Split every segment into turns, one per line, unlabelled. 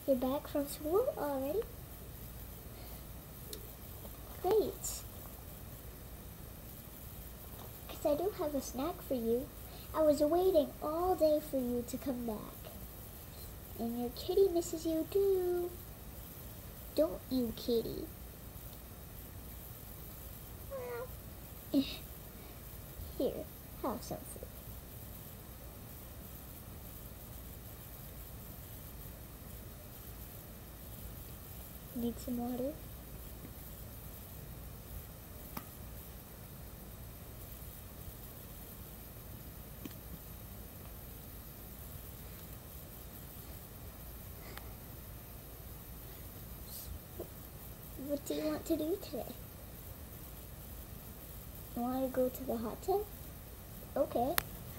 You're back from school already? Great. Because I do have a snack for you. I was waiting all day for you to come back. And your kitty misses you too. Don't you, kitty? Here, have some food. Need some water? What do you want to do today? You want to go to the hot tub? Okay.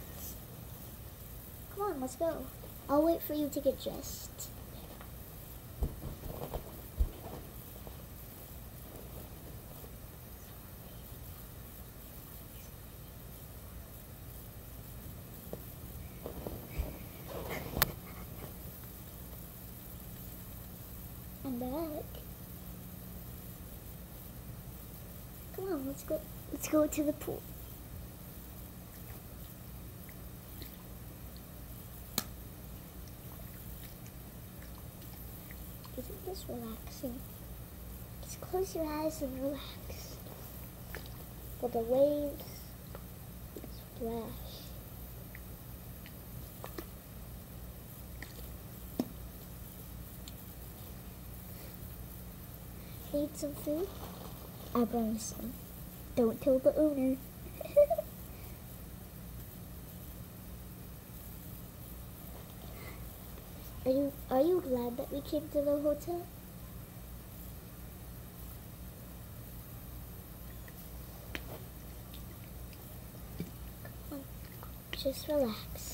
Come on, let's go. I'll wait for you to get dressed. I'm back. Come on, let's go. Let's go to the pool. Isn't this relaxing? Just close your eyes and relax. For the waves splash. Need some food? I brought you some. Don't tell the owner. Are you glad that we came to the hotel? Come on, just relax.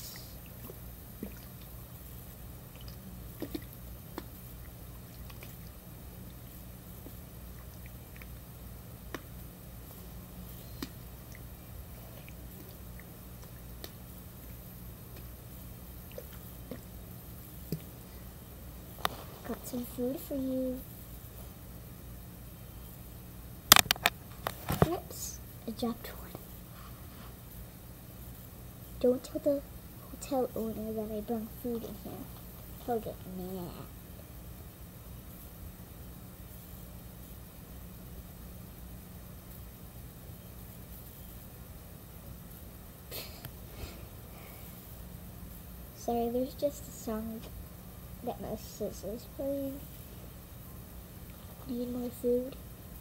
Got some food for you. Oops, I dropped one. Don't tell the hotel owner that I brought food in here. He'll get mad. Sorry, there's just a song that my sister's playing. Need more food?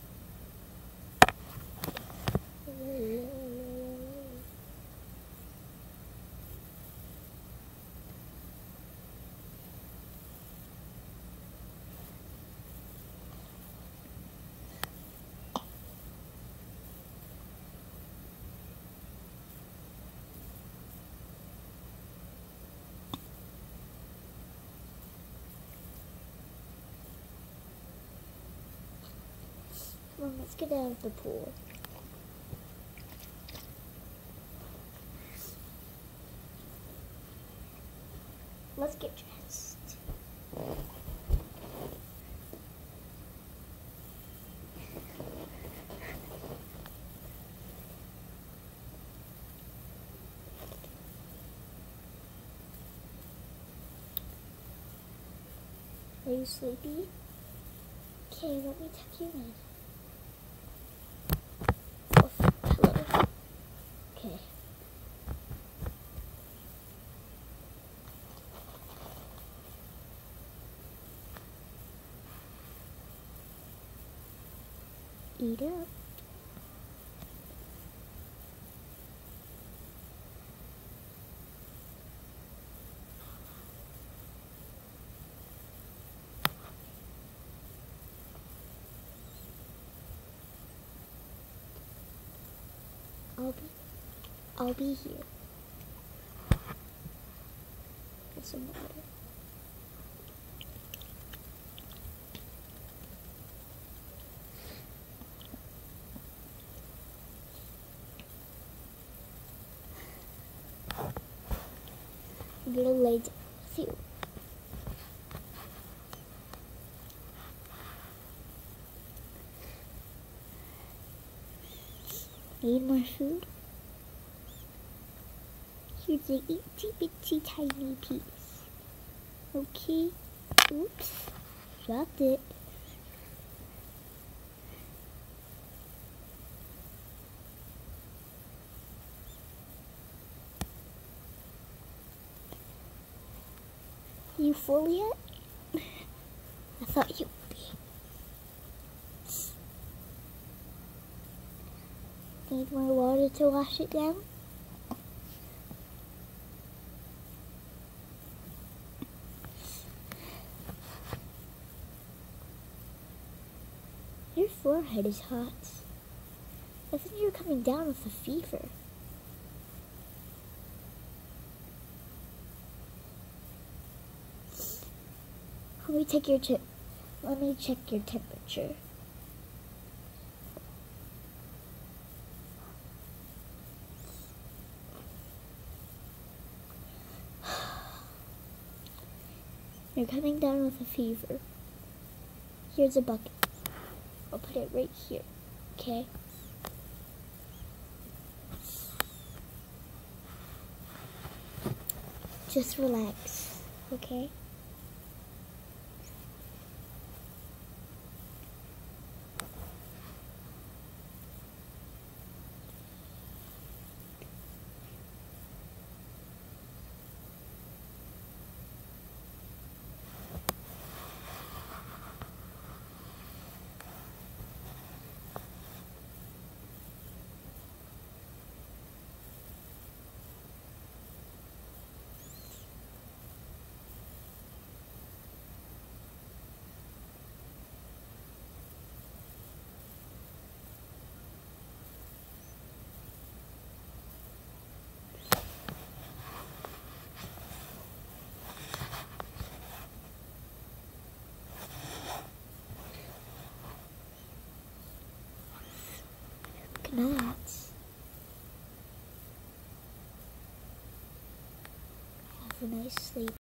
Come on, let's get out of the pool. Let's get dressed. Are you sleepy? Okay, let me tuck you in. Hello. Okay. Eat up. I'll be here. Get some water. I'm gonna lay down with you. Need more food? Here's a itty bitty tiny piece. Okay. Oops. Dropped it. You full yet? I thought you would be. Need more water to wash it down? Your forehead is hot. I think you're coming down with a fever. Let me check your temperature. You're coming down with a fever. Here's a bucket. I'll put it right here, okay? Just relax, okay? Good night. Have a nice sleep.